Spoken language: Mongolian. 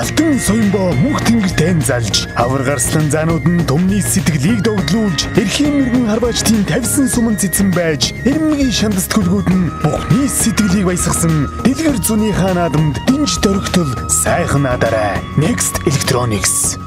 Алтан соёмбоо мөнх тэнгэртэй залж, авар гарслан заанууд нь төмний сэтгэлийг догдлуулж, эрхийн мэрэгэн харваачдын тавьсан суман цэцэн байж, эрмгийн шандас төлгүүд нь бүхний сэтгэлийг баясгасан дэлгэр зуныхаа наадамд динж дөрөгтөл сайхан надараа. Next Electronics